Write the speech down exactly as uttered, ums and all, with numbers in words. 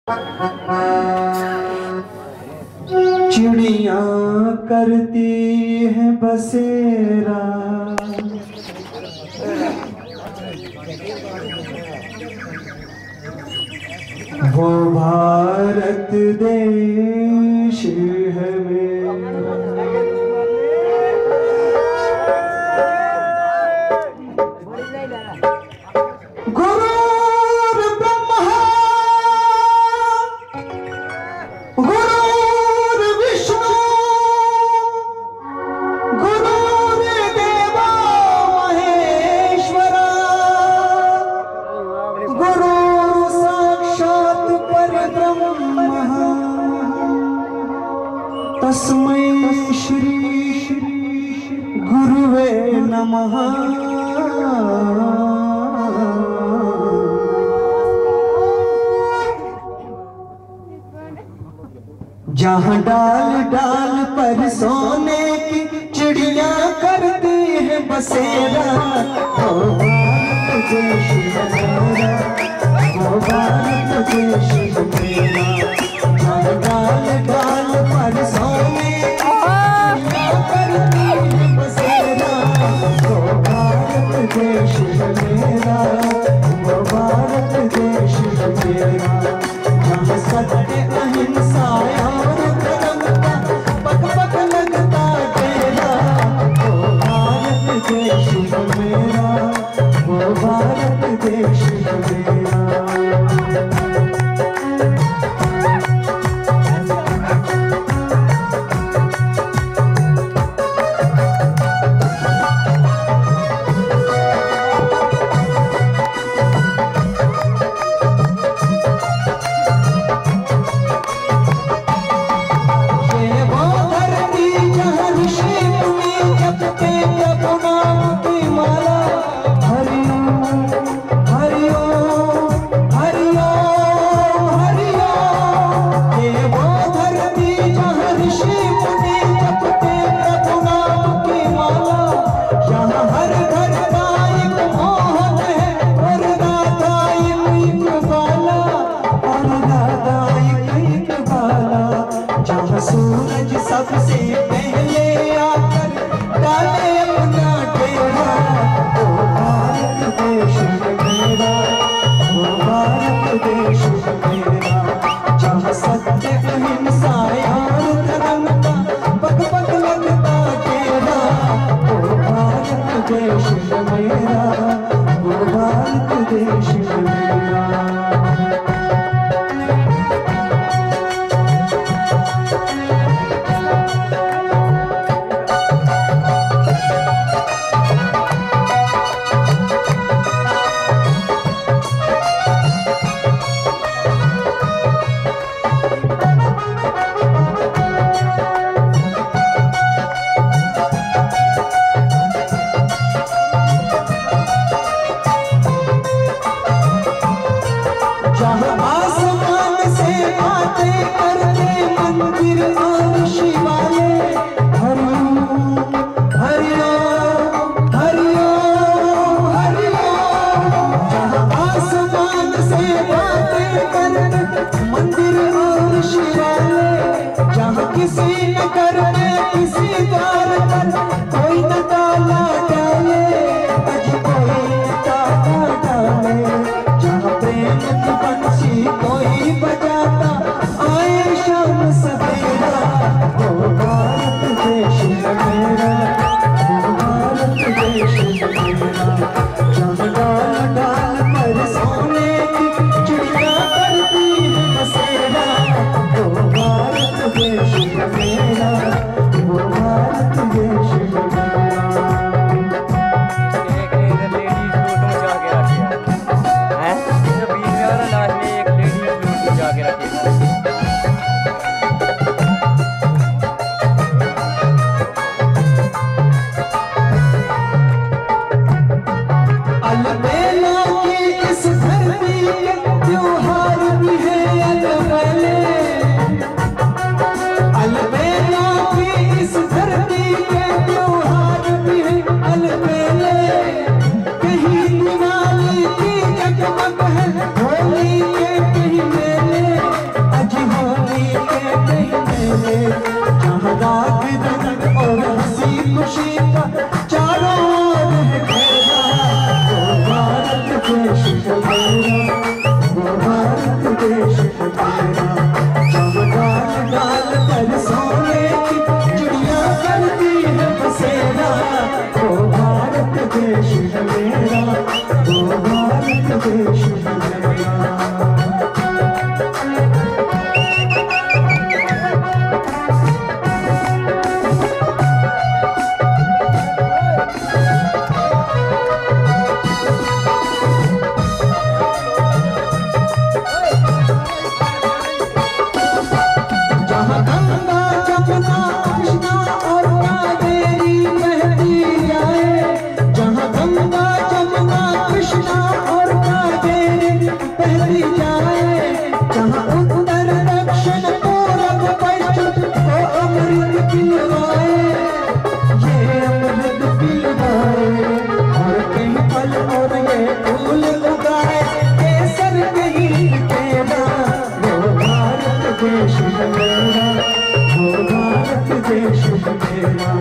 चिड़िया करती है बसेरा, वो भारत देश है मेरा। गुरुर् ब्रह्मा गुरुर्विष्णु गुरुर्देवो महेश्वरा, गुरुर् साक्षात् परब्रह्मः, तस्मै श्री गुरुवे नमः। जहाँ डाल डाल पर सोने की चिड़िया करती है बसेरा, ओ भारत देश मेरा, ओ भारत देश मेरा। जहाँ डाल डाल पर सोने की चिड़िया करती है बसेरा, ओ भारत देश मेरा, ओ भारत देश मेरा। जहाँ सत्य अहिंसा और धर्म का पग पग लगता डेरा, वो भारत देश मेरा, वो भारत देश मेरा। देश है मेरा, जहाँ डाल डाल पर सोने की चिड़िया करती है बसेरा, वो भारत देश है मेरा, वो भारत देश है मेरा। देश है मेरा, वो भारत देश है मेरा।